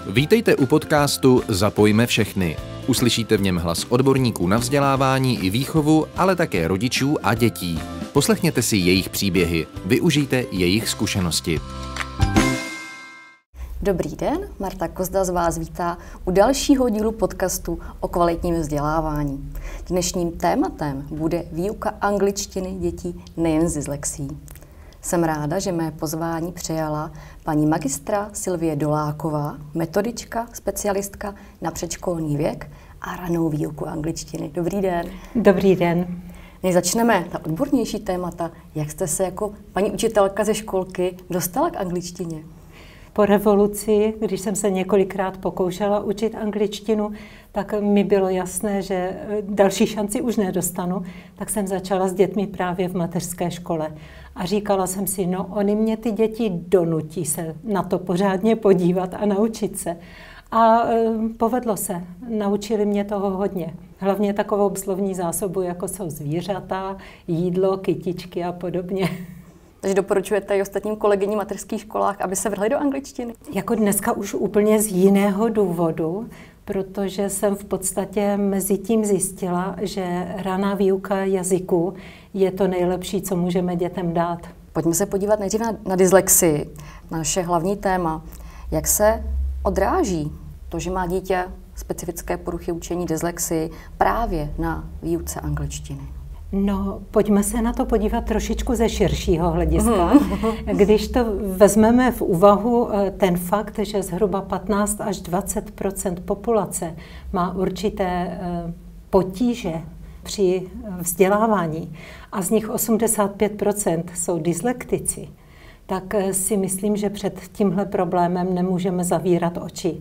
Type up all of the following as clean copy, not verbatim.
Vítejte u podcastu Zapojme všechny. Uslyšíte v něm hlas odborníků na vzdělávání i výchovu, ale také rodičů a dětí. Poslechněte si jejich příběhy, využijte jejich zkušenosti. Dobrý den, Marta Kozda z vás vítá u dalšího dílu podcastu o kvalitním vzdělávání. Dnešním tématem bude výuka angličtiny dětí nejen s dyslexií. Jsem ráda, že mé pozvání přijala paní magistra Sylvie Doláková, metodička, specialistka na předškolní věk a ranou výuku angličtiny. Dobrý den. Dobrý den. Než začneme ta odbornější témata, jak jste se jako paní učitelka ze školky dostala k angličtině? Po revoluci, když jsem se několikrát pokoušela učit angličtinu, tak mi bylo jasné, že další šanci už nedostanu, tak jsem začala s dětmi právě v mateřské škole. A říkala jsem si, no oni mě ty děti donutí se na to pořádně podívat a naučit se. A povedlo se, naučili mě toho hodně. Hlavně takovou slovní zásobu, jako jsou zvířata, jídlo, kytičky a podobně. Takže doporučujete i ostatním kolegyním mateřských školách, aby se vrhli do angličtiny? Jako dneska už úplně z jiného důvodu, protože jsem v podstatě mezi tím zjistila, že raná výuka jazyku je to nejlepší, co můžeme dětem dát. Pojďme se podívat nejdřív na dyslexii, na naše hlavní téma. Jak se odráží to, že má dítě specifické poruchy učení dyslexii právě na výuce angličtiny? No, pojďme se na to podívat trošičku ze širšího hlediska. Když to vezmeme v úvahu ten fakt, že zhruba 15 až 20% populace má určité potíže při vzdělávání a z nich 85% jsou dyslektici, tak si myslím, že před tímhle problémem nemůžeme zavírat oči.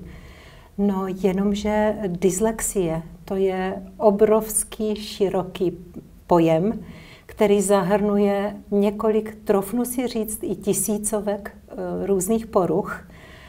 No, jenomže dyslexie, to je obrovský, široký pojem, který zahrnuje několik, trofnu si říct, i tisícovek různých poruch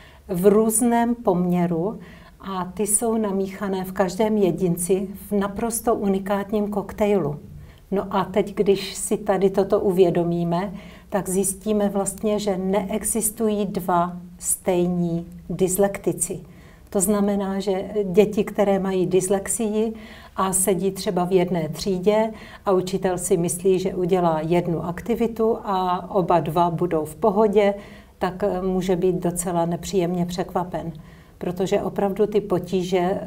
v různém poměru a ty jsou namíchané v každém jedinci v naprosto unikátním koktejlu. No a teď, když si tady toto uvědomíme, tak zjistíme vlastně, že neexistují dva stejní dyslektici. To znamená, že děti, které mají dyslexii a sedí třeba v jedné třídě a učitel si myslí, že udělá jednu aktivitu a oba dva budou v pohodě, tak může být docela nepříjemně překvapen. Protože opravdu ty potíže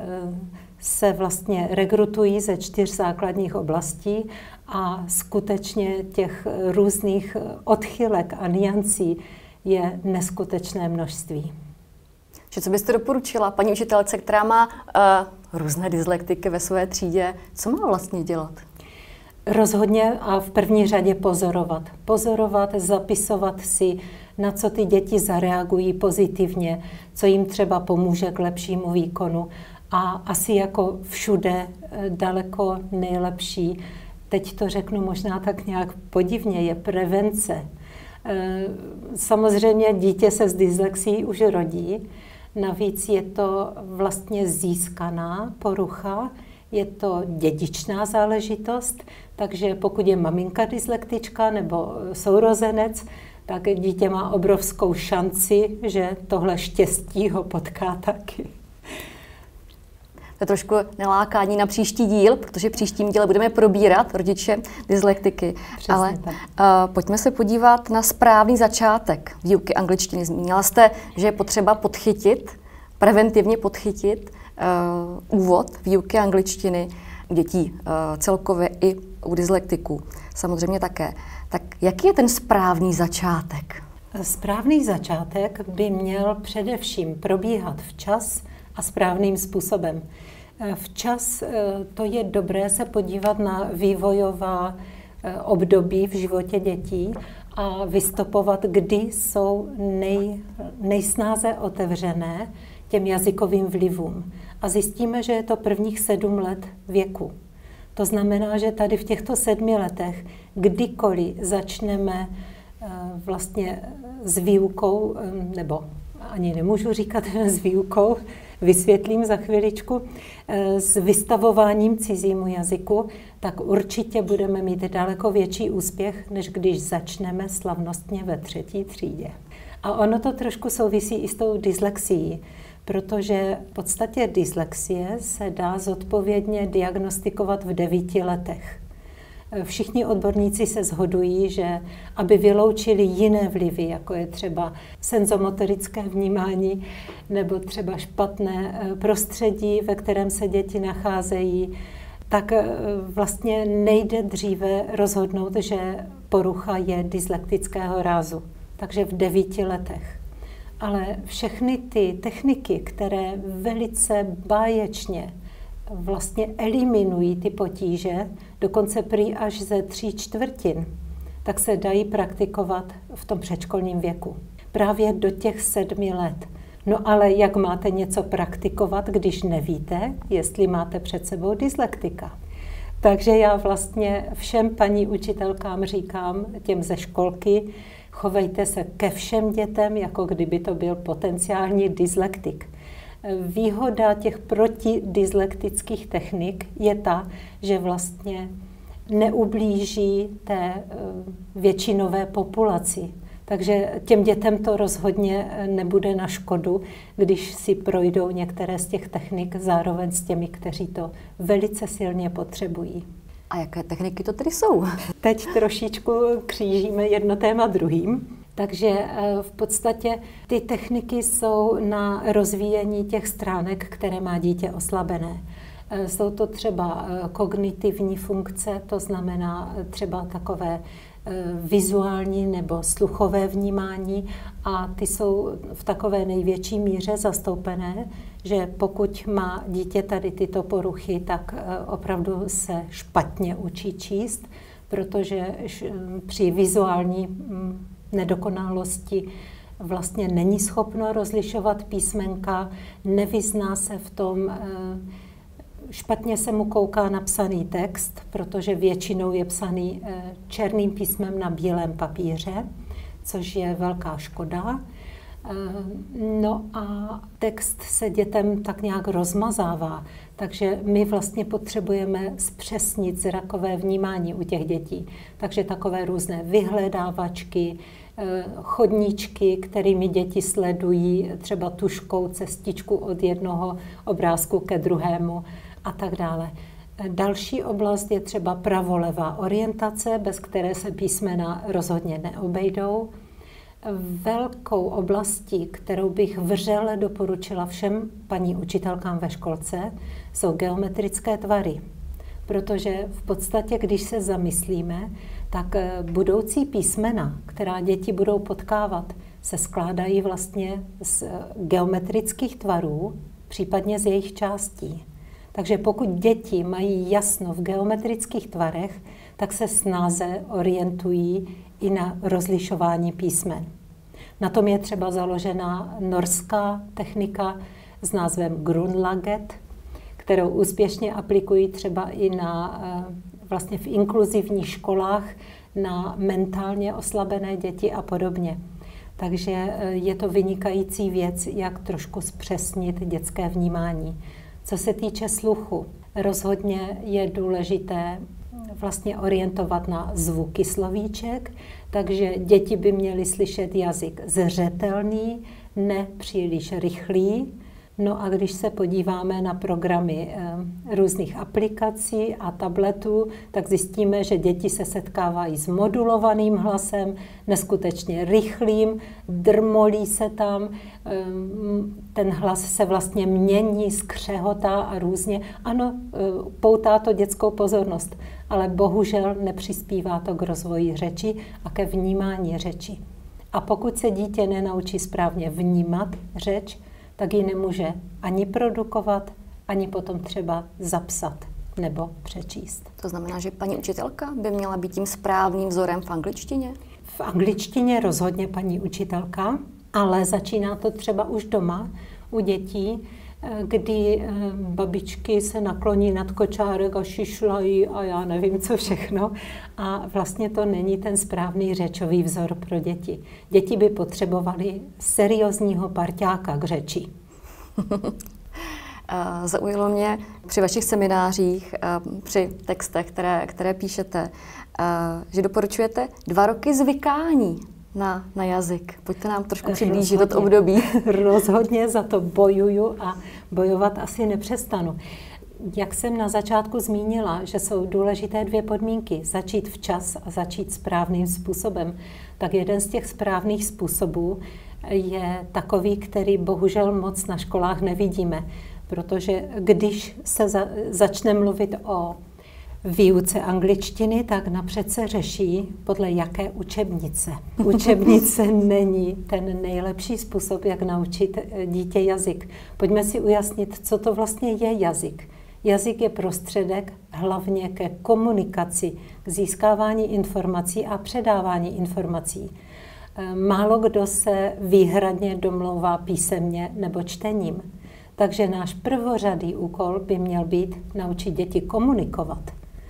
se vlastně regrutují ze 4 základních oblastí a skutečně těch různých odchylek a niancí je neskutečné množství. Co byste doporučila paní učitelce, která má různé dyslektiky ve své třídě, co má vlastně dělat? Rozhodně a v první řadě pozorovat. Pozorovat, zapisovat si, na co ty děti zareagují pozitivně, co jim třeba pomůže k lepšímu výkonu. A asi jako všude daleko nejlepší, teď to řeknu možná tak nějak podivně, je prevence. Samozřejmě dítě se s dyslexií už rodí, navíc je to vlastně získaná porucha, je to dědičná záležitost, takže pokud je maminka dyslektička nebo sourozenec, tak dítě má obrovskou šanci, že tohle štěstí ho potká taky. To je trošku nalákání na příští díl, protože v příštím díle budeme probírat rodiče dyslektiky. Přesně ale tak. Pojďme se podívat na správný začátek výuky angličtiny. Zmínila jste, že je potřeba preventivně podchytit úvod výuky angličtiny u dětí celkově i u dyslektiků. Samozřejmě také. Tak jaký je ten správný začátek? Správný začátek by měl především probíhat včas a správným způsobem. Včas to je dobré se podívat na vývojová období v životě dětí a vystopovat, kdy jsou nejsnáze otevřené těm jazykovým vlivům. A zjistíme, že je to prvních 7 let věku. To znamená, že tady v těchto 7 letech, kdykoliv začneme vlastně s výukou, nebo ani nemůžu říkat s výukou, vysvětlím za chviličku, s vystavováním cizímu jazyku, tak určitě budeme mít daleko větší úspěch, než když začneme slavnostně ve 3. třídě. A ono to trošku souvisí i s tou dyslexií, protože v podstatě dyslexie se dá zodpovědně diagnostikovat v 9 letech. Všichni odborníci se shodují, že aby vyloučili jiné vlivy, jako je třeba senzomotorické vnímání nebo třeba špatné prostředí, ve kterém se děti nacházejí, tak vlastně nejde dříve rozhodnout, že porucha je dyslektického rázu. Takže v 9 letech. Ale všechny ty techniky, které velice báječně vlastně eliminují ty potíže, dokonce prý až ze 3/4, tak se dají praktikovat v tom předškolním věku. Právě do těch 7 let. No ale jak máte něco praktikovat, když nevíte, jestli máte před sebou dyslektika? Takže já vlastně všem paní učitelkám říkám, těm ze školky, chovejte se ke všem dětem, jako kdyby to byl potenciální dyslektik. Výhoda těch protidyslektických technik je ta, že vlastně neublíží té většinové populaci. Takže těm dětem to rozhodně nebude na škodu, když si projdou některé z těch technik zároveň s těmi, kteří to velice silně potřebují. A jaké techniky to tedy jsou? Teď trošičku křížíme jedno téma druhým. Takže v podstatě ty techniky jsou na rozvíjení těch stránek, které má dítě oslabené. Jsou to třeba kognitivní funkce, to znamená třeba takové vizuální nebo sluchové vnímání a ty jsou v takové největší míře zastoupené, že pokud má dítě tady tyto poruchy, tak opravdu se špatně učí číst, protože při vizuální nedokonalosti vlastně není schopno rozlišovat písmenka, nevyzná se v tom, špatně se mu kouká na psaný text, protože většinou je psaný černým písmem na bílém papíře, což je velká škoda. No a text se dětem tak nějak rozmazává, takže my vlastně potřebujeme zpřesnit zrakové vnímání u těch dětí. Takže takové různé vyhledávačky, chodníčky, kterými děti sledují třeba tužkou cestičku od jednoho obrázku ke druhému a tak dále. Další oblast je třeba pravolevá orientace, bez které se písmena rozhodně neobejdou. Velkou oblastí, kterou bych vřele doporučila všem paní učitelkám ve školce, jsou geometrické tvary. Protože v podstatě, když se zamyslíme, tak budoucí písmena, která děti budou potkávat, se skládají vlastně z geometrických tvarů, případně z jejich částí. Takže pokud děti mají jasno v geometrických tvarech, tak se snáze orientují i na rozlišování písmen. Na tom je třeba založena norská technika s názvem Grundlaget, kterou úspěšně aplikují třeba i na, vlastně v inkluzivních školách na mentálně oslabené děti a podobně. Takže je to vynikající věc, jak trošku zpřesnit dětské vnímání. Co se týče sluchu, rozhodně je důležité vlastně orientovat na zvuky slovíček, takže děti by měly slyšet jazyk zřetelný, ne příliš rychlý. No a když se podíváme na programy různých aplikací a tabletů, tak zjistíme, že děti se setkávají s modulovaným hlasem, neskutečně rychlým, drmolí se tam, ten hlas se vlastně mění, skřehotá a různě. Ano, poutá to dětskou pozornost, ale bohužel nepřispívá to k rozvoji řeči a ke vnímání řeči. A pokud se dítě nenaučí správně vnímat řeč, tak ji nemůže ani produkovat, ani potom třeba zapsat nebo přečíst. To znamená, že paní učitelka by měla být tím správným vzorem v angličtině? V angličtině rozhodně paní učitelka, ale začíná to třeba už doma u dětí, kdy babičky se nakloní nad kočárek a šišlají a já nevím co všechno. A vlastně to není ten správný řečový vzor pro děti. Děti by potřebovaly seriózního parťáka k řeči. Zaujalo mě při vašich seminářích, při textech, které píšete, že doporučujete 2 roky zvykání na jazyk? Pojďte nám trošku přiblížit to období. Rozhodně za to bojuju a bojovat asi nepřestanu. Jak jsem na začátku zmínila, že jsou důležité 2 podmínky, začít včas a začít správným způsobem, tak jeden z těch správných způsobů je takový, který bohužel moc na školách nevidíme, protože když se začne mluvit o výuce angličtiny, tak napřed se řeší podle jaké učebnice. Učebnice není ten nejlepší způsob, jak naučit dítě jazyk. Pojďme si ujasnit, co to vlastně je jazyk. Jazyk je prostředek hlavně ke komunikaci, k získávání informací a předávání informací. Málo kdo se výhradně domlouvá písemně nebo čtením. Takže náš prvořadý úkol by měl být naučit děti komunikovat.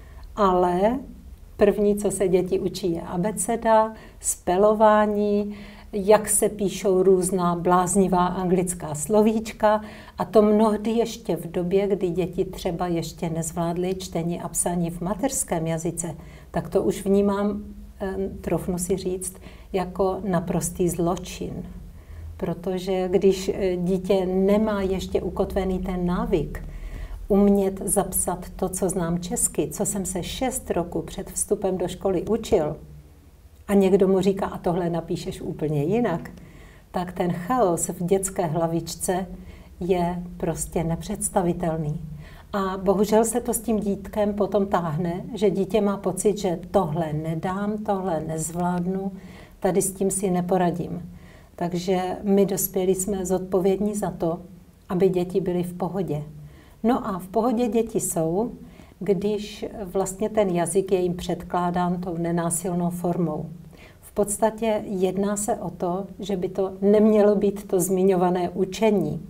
Ale první, co se děti učí, je abeceda, spelování, jak se píšou různá bláznivá anglická slovíčka a to mnohdy ještě v době, kdy děti třeba ještě nezvládly čtení a psaní v mateřském jazyce, tak to už vnímám, troufnu si říct, jako naprostý zločin. Protože když dítě nemá ještě ukotvený ten návyk, umět zapsat to, co znám česky, co jsem se 6 roků před vstupem do školy učil, a někdo mu říká, a tohle napíšeš úplně jinak, tak ten chaos v dětské hlavičce je prostě nepředstavitelný. A bohužel se to s tím dítkem potom táhne, že dítě má pocit, že tohle nedám, tohle nezvládnu, tady s tím si neporadím. Takže my dospělí jsme zodpovědní za to, aby děti byly v pohodě. No a v pohodě děti jsou, když vlastně ten jazyk je jim předkládán tou nenásilnou formou. V podstatě jedná se o to, že by to nemělo být to zmiňované učení.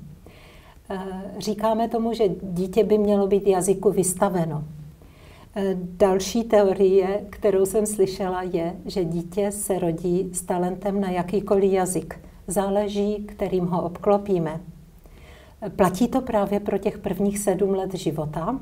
Říkáme tomu, že dítě by mělo být jazyku vystaveno. Další teorie, kterou jsem slyšela, je, že dítě se rodí s talentem na jakýkoliv jazyk. Záleží, kterým ho obklopíme. Platí to právě pro těch prvních 7 let života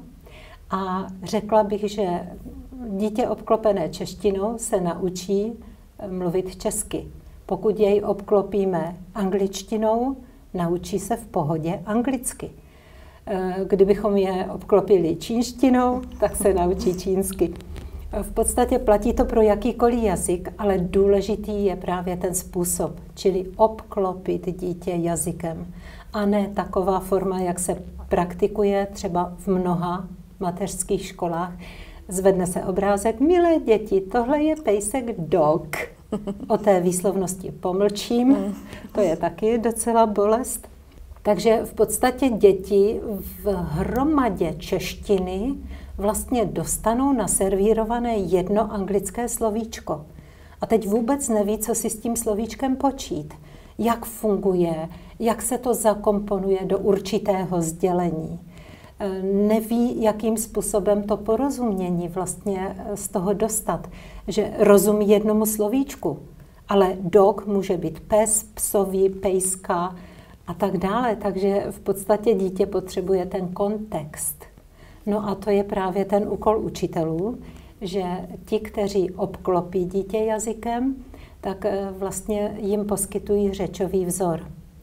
a řekla bych, že dítě obklopené češtinou se naučí mluvit česky. Pokud jej obklopíme angličtinou, naučí se v pohodě anglicky. Kdybychom je obklopili čínštinou, tak se naučí čínsky. V podstatě platí to pro jakýkoliv jazyk, ale důležitý je právě ten způsob, čili obklopit dítě jazykem. A ne taková forma, jak se praktikuje třeba v mnoha mateřských školách. Zvedne se obrázek, milé děti, tohle je pejsek dog. O té výslovnosti pomlčím, to je taky docela bolest. Takže v podstatě děti v hromadě češtiny vlastně dostanou naservírované jedno anglické slovíčko. A teď vůbec neví, co si s tím slovíčkem počít. Jak funguje, jak se to zakomponuje do určitého sdělení. Neví, jakým způsobem to porozumění vlastně z toho dostat, že rozumí jednomu slovíčku, ale dog může být pes, psový, pejska a tak dále, takže v podstatě dítě potřebuje ten kontext. No a to je právě ten úkol učitelů, že ti, kteří obklopí dítě jazykem, tak vlastně jim poskytují řečový vzor.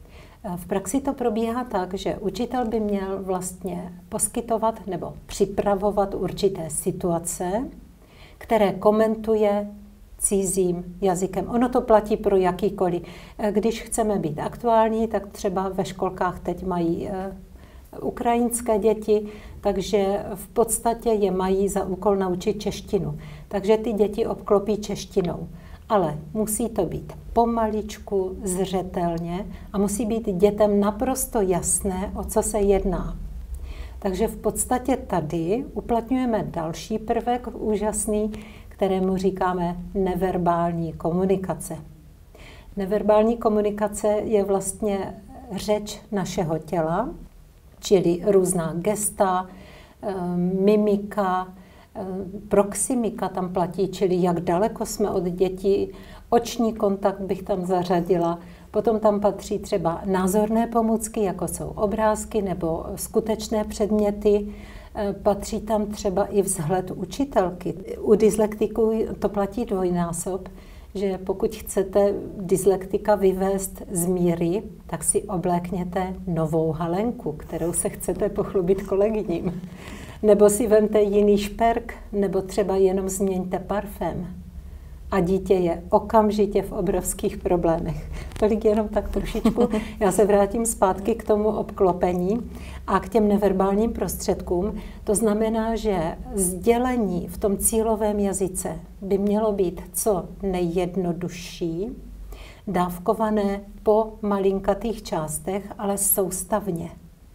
V praxi to probíhá tak, že učitel by měl vlastně poskytovat nebo připravovat určité situace, které komentuje cizím jazykem. Ono to platí pro jakýkoliv. Když chceme být aktuální, tak třeba ve školkách teď mají ukrajinské děti, takže v podstatě je mají za úkol naučit češtinu. Takže ty děti obklopí češtinou. Ale musí to být pomaličku, zřetelně a musí být dětem naprosto jasné, o co se jedná. Takže v podstatě tady uplatňujeme další prvek úžasný, kterému říkáme neverbální komunikace. Neverbální komunikace je vlastně řeč našeho těla, čili různá gesta, mimika, proximika tam platí, čili jak daleko jsme od dětí, oční kontakt bych tam zařadila. Potom tam patří třeba názorné pomůcky, jako jsou obrázky nebo skutečné předměty. Patří tam třeba i vzhled učitelky. U dyslektiků to platí dvojnásob, že pokud chcete dyslektika vyvést z míry, tak si oblékněte novou halenku, kterou se chcete pochlubit kolegyním. Nebo si vemte jiný šperk, nebo třeba jenom změňte parfém. A dítě je okamžitě v obrovských problémech. Tolik jenom tak trošičku. Já se vrátím zpátky k tomu obklopení a k těm neverbálním prostředkům. To znamená, že sdělení v tom cílovém jazyce by mělo být co nejjednodušší, dávkované po malinkatých částech, ale soustavně.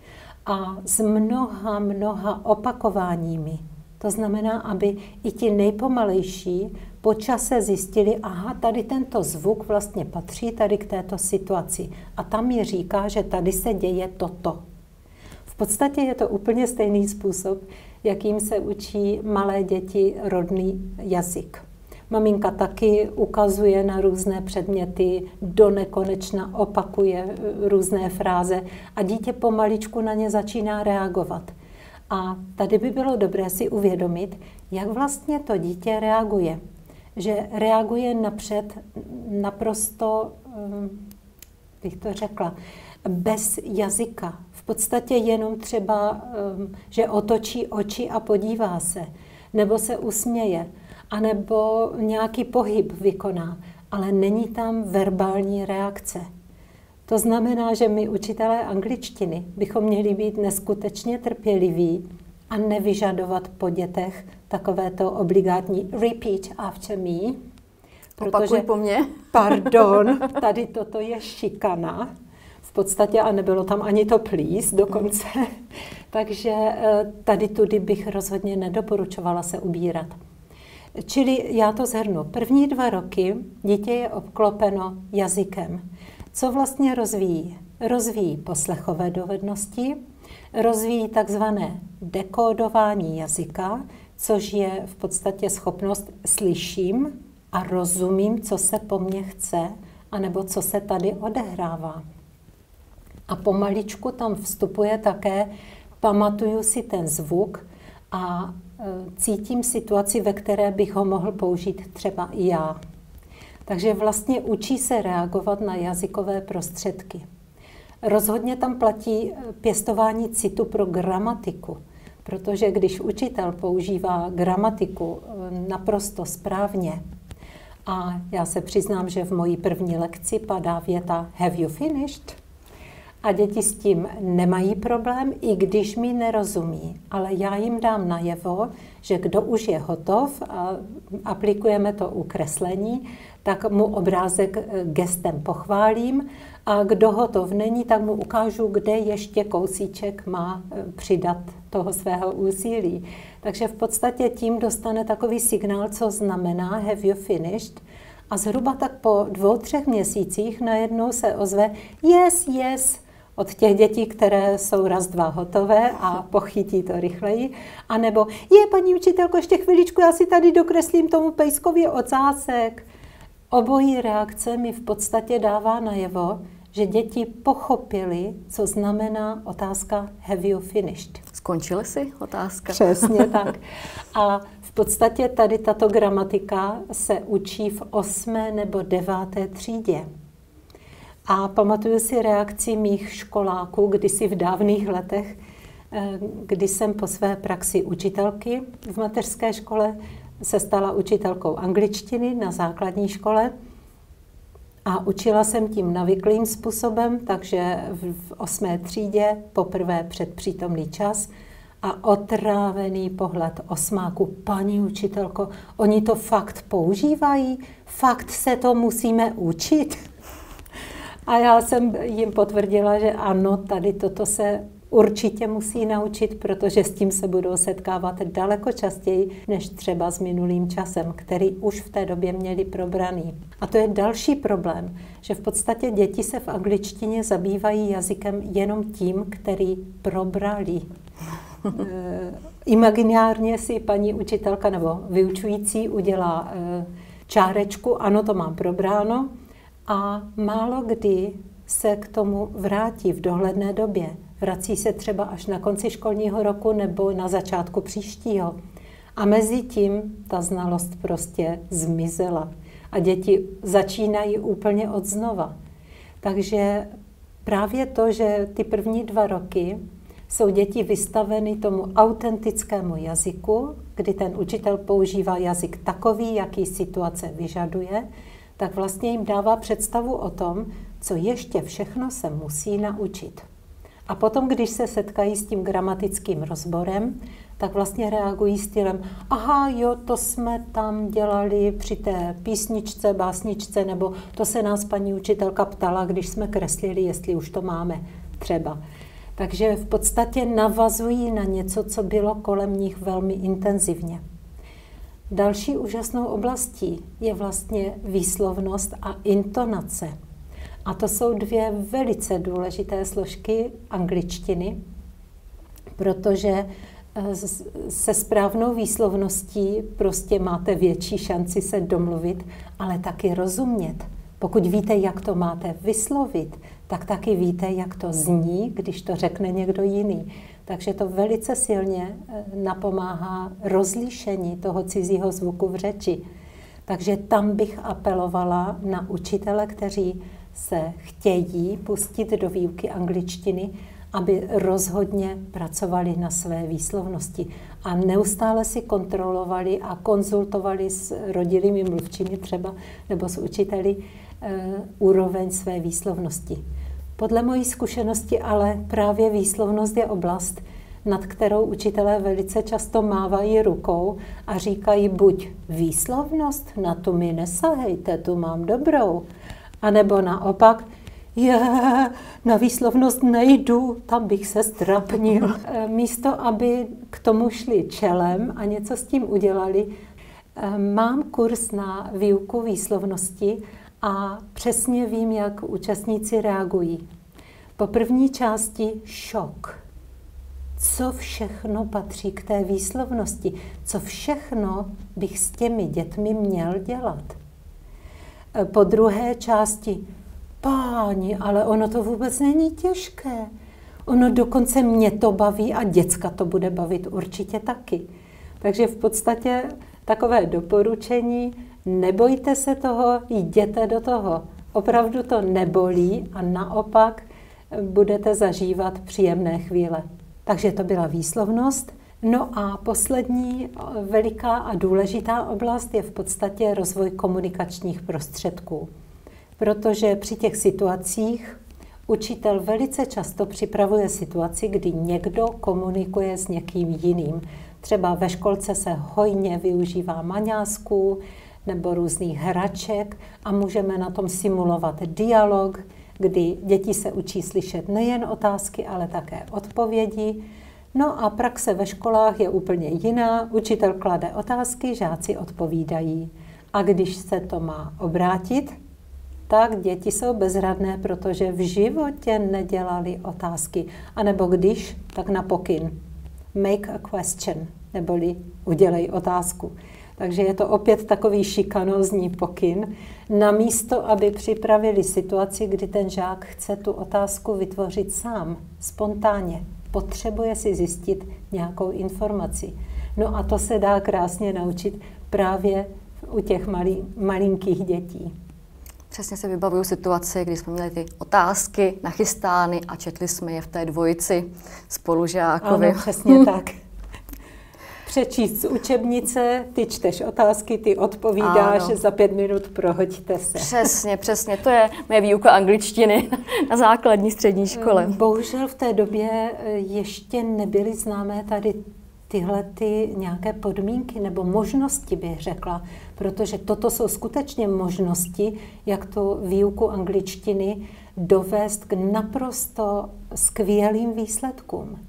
A s mnoha opakováními. To znamená, aby i ti nejpomalejší po čase zjistili, aha, tady tento zvuk vlastně patří tady k této situaci. A tam mi říká, že tady se děje toto. V podstatě je to úplně stejný způsob, jakým se učí malé děti rodný jazyk. Maminka taky ukazuje na různé předměty, do nekonečna opakuje různé fráze a dítě pomaličku na ně začíná reagovat. A tady by bylo dobré si uvědomit, jak vlastně to dítě reaguje. Že reaguje napřed naprosto, bych to řekla, bez jazyka. V podstatě jenom třeba, že otočí oči a podívá se, nebo se usměje, anebo nějaký pohyb vykoná, ale není tam verbální reakce. To znamená, že my, učitelé angličtiny, bychom měli být neskutečně trpěliví a nevyžadovat po dětech takovéto obligátní repeat after me. Opakuj po mně. Pardon, tady toto je šikana. V podstatě a nebylo tam ani to please dokonce. Takže tady tudy bych rozhodně nedoporučovala se ubírat. Čili já to shrnu. První 2 roky dítě je obklopeno jazykem. Co vlastně rozvíjí? Rozvíjí poslechové dovednosti, rozvíjí takzvané dekódování jazyka, což je v podstatě schopnost slyším a rozumím, co se po mně chce, anebo co se tady odehrává. A pomaličku tam vstupuje také, pamatuju si ten zvuk a cítím situaci, ve které bych ho mohl použít třeba i já. Takže vlastně učí se reagovat na jazykové prostředky. Rozhodně tam platí pěstování citu pro gramatiku, protože když učitel používá gramatiku naprosto správně, a já se přiznám, že v mojí první lekci padá věta have you finished? A děti s tím nemají problém, i když mi nerozumí. Ale já jim dám najevo, že kdo už je hotov, a aplikujeme to u kreslení, tak mu obrázek gestem pochválím a kdo hotov není, tak mu ukážu, kde ještě kousíček má přidat toho svého úsilí. Takže v podstatě tím dostane takový signál, co znamená have you finished, a zhruba tak po 2-3 měsících najednou se ozve yes, od těch dětí, které jsou raz, dva hotové a pochytí to rychleji. A nebo paní učitelko, ještě chviličku, já si tady dokreslím tomu pejskovi ocásek. Obojí reakce mi v podstatě dává najevo, že děti pochopili, co znamená otázka have you finished. Skončili si otázka? Přesně tak. A v podstatě tady tato gramatika se učí v 8. nebo 9. třídě. A pamatuju si reakci mých školáků kdysi v dávných letech, kdy jsem po své praxi učitelky v mateřské škole se stala učitelkou angličtiny na základní škole a učila jsem tím navyklým způsobem, takže v 8. třídě poprvé předpřítomný čas a otrávený pohled osmáku. Paní učitelko, oni to fakt používají? Fakt se to musíme učit? A já jsem jim potvrdila, že ano, tady toto se určitě musí naučit, protože s tím se budou setkávat daleko častěji, než třeba s minulým časem, který už v té době měli probraný. A to je další problém, že v podstatě děti se v angličtině zabývají jazykem jenom tím, který probrali. Imaginárně si paní učitelka nebo vyučující udělá čárečku, ano, to mám probráno, a málo kdy se k tomu vrátí v dohledné době. Vrací se třeba až na konci školního roku nebo na začátku příštího. A mezi tím ta znalost prostě zmizela. a děti začínají úplně od znova. Takže právě to, že ty první 2 roky jsou děti vystaveny tomu autentickému jazyku, kdy ten učitel používá jazyk takový, jaký situace vyžaduje, tak vlastně jim dává představu o tom, co ještě všechno se musí naučit. A potom, když se setkají s tím gramatickým rozborem, tak vlastně reagují stylem, aha, jo, to jsme tam dělali při té písničce, básničce, nebo to se nás paní učitelka ptala, když jsme kreslili, jestli už to máme třeba. Takže v podstatě navazují na něco, co bylo kolem nich velmi intenzivně. Další úžasnou oblastí je vlastně výslovnost a intonace. A to jsou 2 velice důležité složky angličtiny, protože se správnou výslovností prostě máte větší šanci se domluvit, ale taky rozumět. Pokud víte, jak to máte vyslovit, tak taky víte, jak to zní, když to řekne někdo jiný. Takže to velice silně napomáhá rozlišení toho cizího zvuku v řeči. Takže tam bych apelovala na učitele, kteří se chtějí pustit do výuky angličtiny, aby rozhodně pracovali na své výslovnosti a neustále si kontrolovali a konzultovali s rodilými mluvčími třeba nebo s učiteli úroveň své výslovnosti. Podle mojí zkušenosti ale právě výslovnost je oblast, nad kterou učitelé velice často mávají rukou a říkají buď výslovnost, na tu mi nesahejte, tu mám dobrou, anebo naopak, na výslovnost nejdu, tam bych se ztrapnil. Místo, aby k tomu šli čelem a něco s tím udělali, mám kurz na výuku výslovnosti a přesně vím, jak účastníci reagují. Po první části šok. Co všechno patří k té výslovnosti? Co všechno bych s těmi dětmi měl dělat? Po druhé části páni, ale ono to vůbec není těžké. Ono dokonce mě to baví a děcka to bude bavit určitě taky. Takže v podstatě takové doporučení, nebojte se toho, jděte do toho. Opravdu to nebolí a naopak budete zažívat příjemné chvíle. Takže to byla výslovnost. No a poslední veliká a důležitá oblast je v podstatě rozvoj komunikačních prostředků. Protože při těch situacích učitel velice často připravuje situaci, kdy někdo komunikuje s někým jiným. Třeba ve školce se hojně využívá maňásků nebo různých hraček a můžeme na tom simulovat dialog, kdy děti se učí slyšet nejen otázky, ale také odpovědi. No a praxe ve školách je úplně jiná. Učitel klade otázky, žáci odpovídají. A když se to má obrátit, tak děti jsou bezradné, protože v životě nedělali otázky. A nebo když, tak na pokyn. Make a question, neboli udělej otázku. Takže je to opět takový šikanózní pokyn, namísto, aby připravili situaci, kdy ten žák chce tu otázku vytvořit sám, spontánně. Potřebuje si zjistit nějakou informaci. No a to se dá krásně naučit právě u těch malinkých dětí. Přesně se vybavuju situaci, kdy jsme měli ty otázky nachystány a četli jsme je v té dvojici spolužákovi. Ano, přesně tak. Přečíst z učebnice, ty čteš otázky, ty odpovídáš, ano. Za 5 minut prohoďte se. Přesně, to je moje výuka angličtiny na základní střední škole. Bohužel v té době ještě nebyly známé tady tyhle ty nějaké podmínky nebo možnosti, bych řekla, protože toto jsou skutečně možnosti, jak tu výuku angličtiny dovést k naprosto skvělým výsledkům.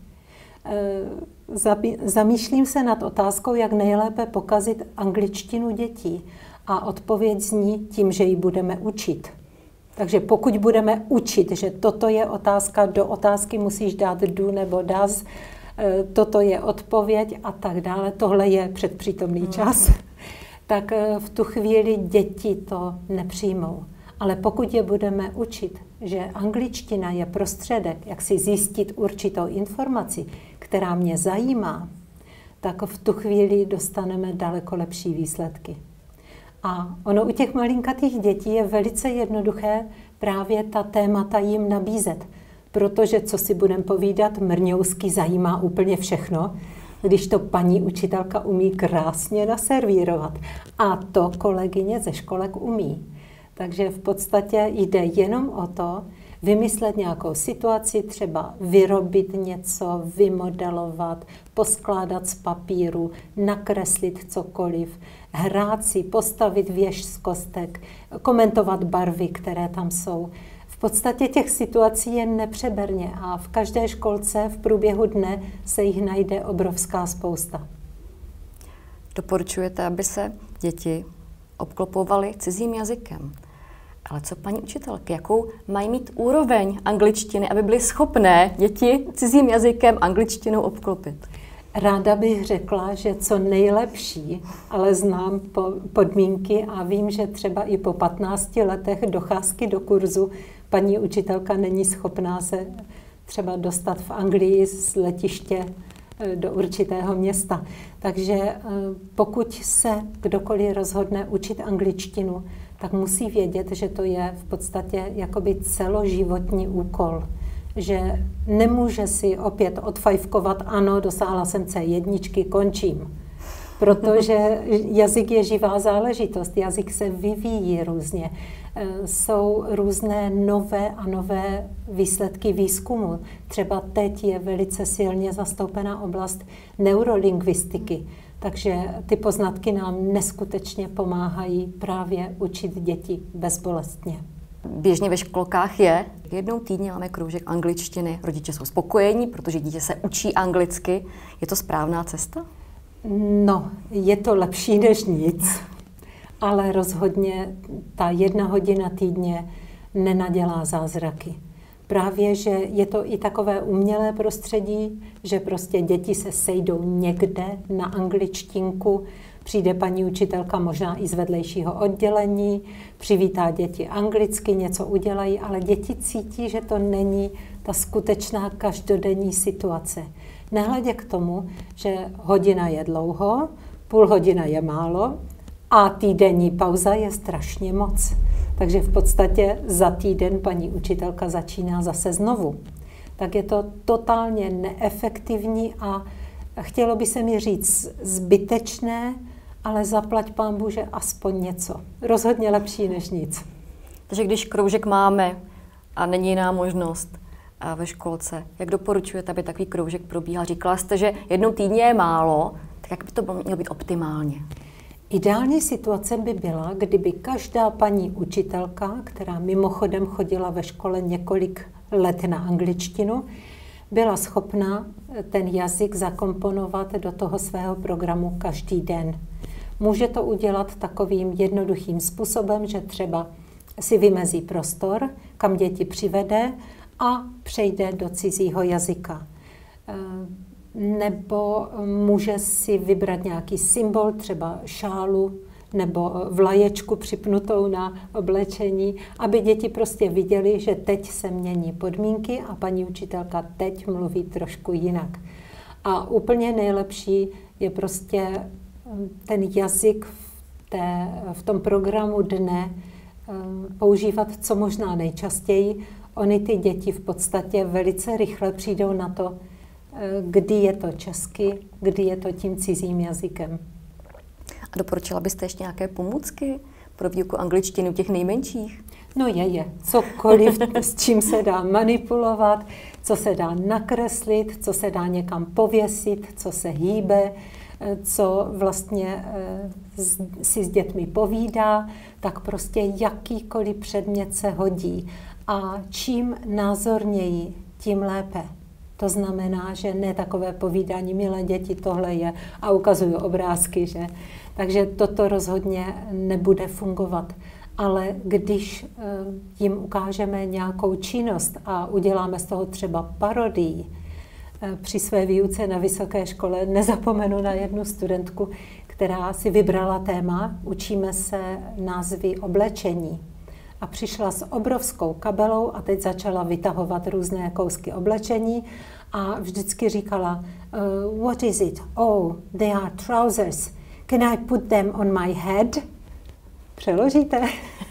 Zamýšlím se nad otázkou, jak nejlépe pokazit angličtinu dětí a odpověď zní tím, že ji budeme učit. Takže pokud budeme učit, že toto je otázka, do otázky musíš dát do nebo does, toto je odpověď a tak dále, tohle je předpřítomný čas, tak v tu chvíli děti to nepřijmou. Ale pokud je budeme učit, že angličtina je prostředek, jak si zjistit určitou informaci, která mě zajímá, tak v tu chvíli dostaneme daleko lepší výsledky. A ono u těch malinkatých dětí je velice jednoduché právě ta témata jim nabízet. Protože, co si budeme povídat, Mrňousky zajímá úplně všechno, když to paní učitelka umí krásně naservírovat. A to kolegyně ze školek umí. Takže v podstatě jde jenom o to, vymyslet nějakou situaci, třeba vyrobit něco, vymodelovat, poskládat z papíru, nakreslit cokoliv, hrát si, postavit věž z kostek, komentovat barvy, které tam jsou. V podstatě těch situací je nepřeberně a v každé školce v průběhu dne se jich najde obrovská spousta. Doporučujete, aby se děti obklopovaly cizím jazykem. Ale co paní učitelky, jakou mají mít úroveň angličtiny, aby byly schopné děti cizím jazykem angličtinou obklopit? Ráda bych řekla, že co nejlepší, ale znám podmínky a vím, že třeba i po 15 letech docházky do kurzu paní učitelka není schopná se třeba dostat v Anglii z letiště do určitého města. Takže pokud se kdokoliv rozhodne učit angličtinu, tak musí vědět, že to je v podstatě jakoby celoživotní úkol. Že nemůže si opět odfajfkovat, ano, dosáhla jsem C1, končím. Protože jazyk je živá záležitost, jazyk se vyvíjí různě. Jsou různé nové a nové výsledky výzkumu. Třeba teď je velice silně zastoupená oblast neurolingvistiky. Takže ty poznatky nám neskutečně pomáhají právě učit děti bezbolestně. Běžně ve školkách je, jednou týdně máme kroužek angličtiny, rodiče jsou spokojení, protože dítě se učí anglicky. Je to správná cesta? No, je to lepší než nic, ale rozhodně ta 1 hodina týdně nenadělá zázraky. Právě, že je to i takové umělé prostředí, že prostě děti se sejdou někde na angličtinku, přijde paní učitelka možná i z vedlejšího oddělení, přivítá děti anglicky, něco udělají, ale děti cítí, že to není ta skutečná každodenní situace. Nehledě k tomu, že hodina je dlouho, půl hodina je málo a týdenní pauza je strašně moc. Takže v podstatě za týden paní učitelka začíná zase znovu. Tak je to totálně neefektivní a chtělo by se mi říct zbytečné, ale zaplať pánbu, že aspoň něco. Rozhodně lepší než nic. Takže když kroužek máme a není jiná možnost ve školce, jak doporučujete, aby takový kroužek probíhal? Říkala jste, že jednou týdně je málo, tak jak by to mělo být optimálně? Ideální situace by byla, kdyby každá paní učitelka, která mimochodem chodila ve škole několik let na angličtinu, byla schopna ten jazyk zakomponovat do toho svého programu každý den. Může to udělat takovým jednoduchým způsobem, že třeba si vymezí prostor, kam děti přivede a přejde do cizího jazyka. Nebo může si vybrat nějaký symbol, třeba šálu nebo vlaječku připnutou na oblečení, aby děti prostě viděly, že teď se mění podmínky a paní učitelka teď mluví trošku jinak. A úplně nejlepší je prostě ten jazyk v tom programu dne používat co možná nejčastěji. Ony ty děti v podstatě velice rychle přijdou na to, kdy je to česky, kdy je to tím cizím jazykem. A doporučila byste ještě nějaké pomůcky pro výuku angličtiny u těch nejmenších? No je. Cokoliv, s čím se dá manipulovat, co se dá nakreslit, co se dá někam pověsit, co se hýbe, co vlastně si s dětmi povídá, tak prostě jakýkoliv předmět se hodí. A čím názorněji, tím lépe. To znamená, že ne takové povídání, milé děti, tohle je, a ukazuju obrázky, že? Takže toto rozhodně nebude fungovat. Ale když jim ukážeme nějakou činnost a uděláme z toho třeba parodii, při své výuce na vysoké škole nezapomenu na jednu studentku, která si vybrala téma, učíme se názvy oblečení. A přišla s obrovskou kabelou a teď začala vytahovat různé kousky oblečení a vždycky říkala, what is it? Oh, they are trousers. Can I put them on my head? Přeložíte?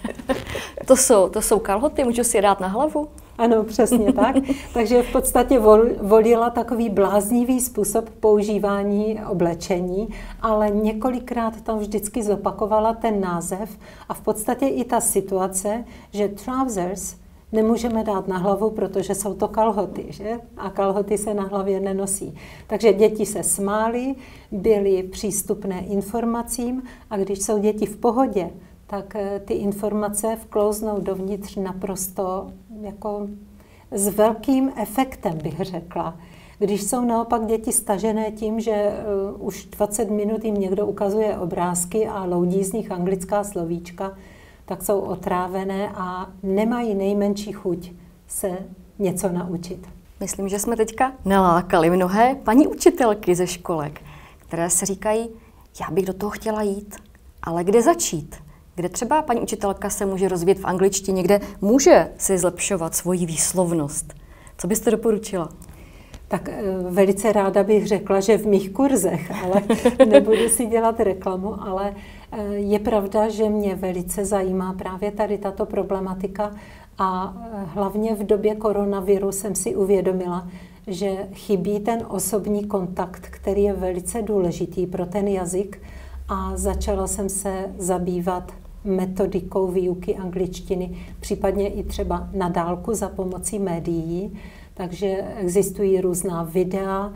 To jsou kalhoty, můžu si je dát na hlavu? Ano, přesně tak. Takže v podstatě volila takový bláznivý způsob používání oblečení, ale několikrát tam vždycky zopakovala ten název a v podstatě i ta situace, že trousers nemůžeme dát na hlavu, protože jsou to kalhoty, že? A kalhoty se na hlavě nenosí. Takže děti se smály, byly přístupné informacím a když jsou děti v pohodě, tak ty informace vklouznou dovnitř naprosto jako s velkým efektem, bych řekla. Když jsou naopak děti stažené tím, že už 20 minut jim někdo ukazuje obrázky a loudí z nich anglická slovíčka, tak jsou otrávené a nemají nejmenší chuť se něco naučit. Myslím, že jsme teďka nalákali mnohé paní učitelky ze školek, které se říkají, já bych do toho chtěla jít, ale kde začít? Kde třeba paní učitelka se může rozvíjet v angličtině, kde může si zlepšovat svoji výslovnost? Co byste doporučila? Tak velice ráda bych řekla, že v mých kurzech, ale nebudu si dělat reklamu, ale je pravda, že mě velice zajímá právě tady tato problematika a hlavně v době koronaviru jsem si uvědomila, že chybí ten osobní kontakt, který je velice důležitý pro ten jazyk a začala jsem se zabývat metodikou výuky angličtiny, případně i třeba na dálku za pomocí médií. Takže existují různá videa,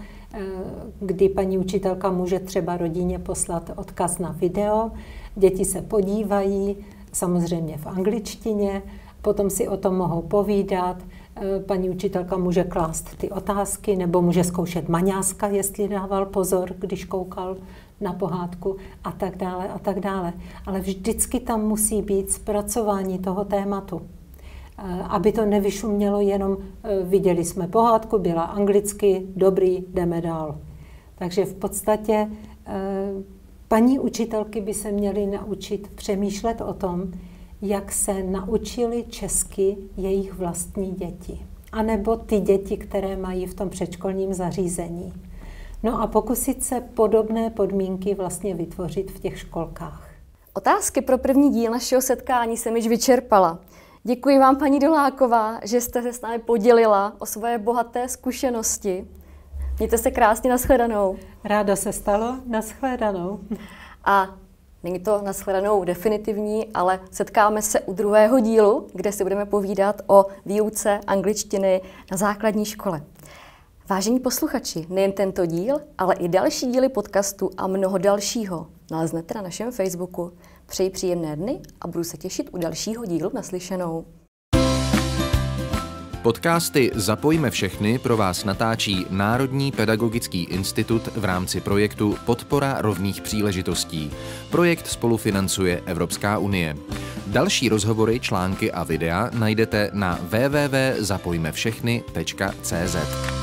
kdy paní učitelka může třeba rodině poslat odkaz na video, děti se podívají, samozřejmě v angličtině, potom si o tom mohou povídat, paní učitelka může klást ty otázky nebo může zkoušet maňáska, jestli dával pozor, když koukal na pohádku a tak dále a tak dále. Ale vždycky tam musí být zpracování toho tématu. Aby to nevyšumělo jenom, viděli jsme pohádku, byla anglicky, dobrý, jdeme dál. Takže v podstatě paní učitelky by se měly naučit přemýšlet o tom, jak se naučili česky jejich vlastní děti. A nebo ty děti, které mají v tom předškolním zařízení. No a pokusit se podobné podmínky vlastně vytvořit v těch školkách. Otázky pro první díl našeho setkání jsem již vyčerpala. Děkuji vám, paní Doláková, že jste se s námi podělila o svoje bohaté zkušenosti. Mějte se krásně, nashledanou. Rádo se stalo, nashledanou. A není to nashledanou definitivní, ale setkáme se u druhého dílu, kde si budeme povídat o výuce angličtiny na základní škole. Vážení posluchači, nejen tento díl, ale i další díly podcastu a mnoho dalšího naleznete na našem Facebooku. Přeji příjemné dny a budu se těšit u dalšího dílu naslyšenou. Podcasty Zapojme všechny pro vás natáčí Národní pedagogický institut v rámci projektu Podpora rovných příležitostí. Projekt spolufinancuje Evropská unie. Další rozhovory, články a videa najdete na www.zapojmevšechny.cz.